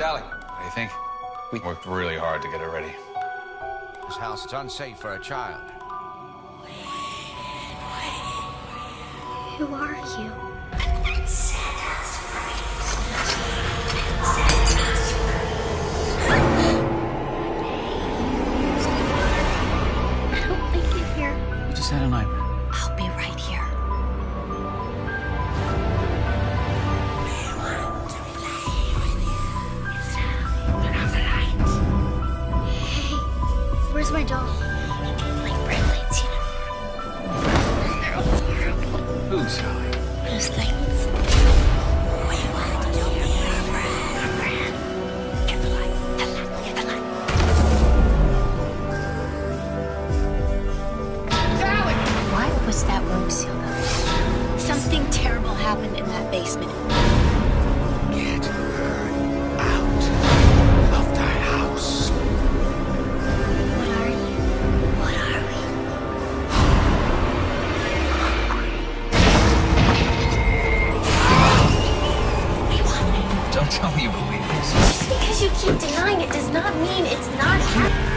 Sally, what do you think? We worked really hard to get her ready. This house is unsafe for a child. Who are you? I don't like it here. You just had a nightmare. I'll be right here. Hey, where's my dog? Like Beyblades, you know. They're all horrible. Who, Sally? Those things. We want to be your friend. Get the light. Get the light. Sally! Why was that room sealed up? Something terrible happened in that basement. Get her out of the house. What are you? What are we? We want it. Don't tell me you believe this. Just because you keep denying it does not mean it's not happening.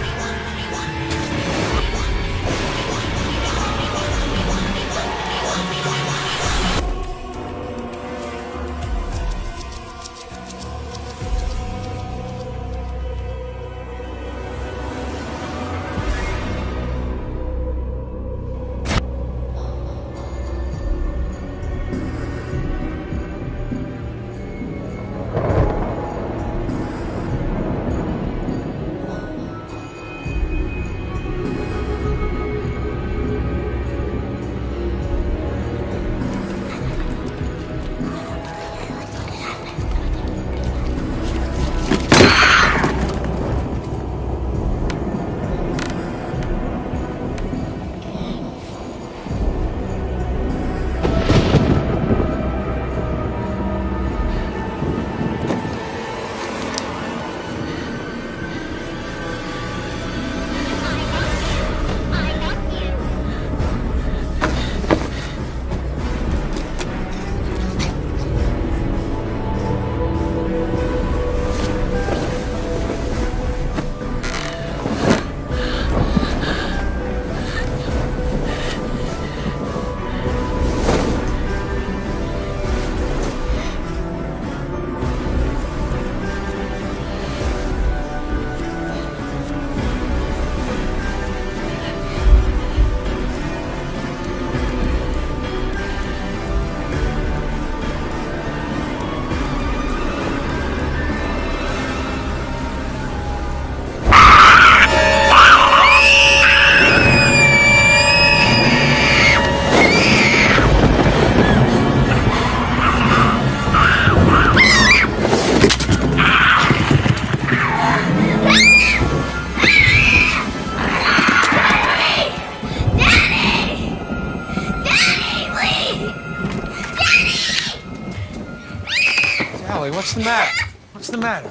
Sally, what's the matter? What's the matter?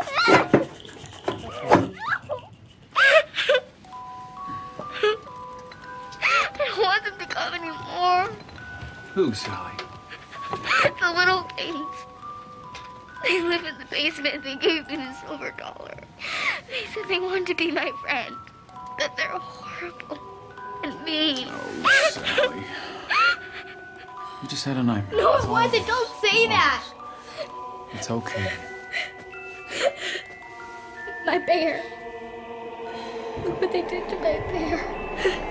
I don't want them to come anymore. Who, Sally? The little things. They live in the basement and they gave me the silver dollar. They said they wanted to be my friend. That they're horrible and mean. Oh, Sally. You just had a nightmare. No, it wasn't. Don't say that. It's okay. My bear. Look what they did to my bear.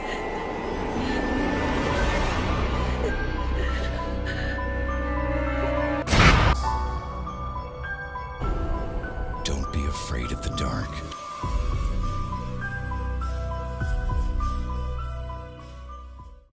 Don't be afraid of the dark.